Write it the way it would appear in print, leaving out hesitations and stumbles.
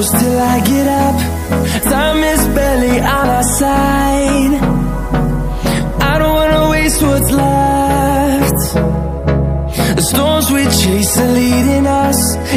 close till I get up. Time is barely on our side. I don't wanna waste what's left. The storms we chase are leading us,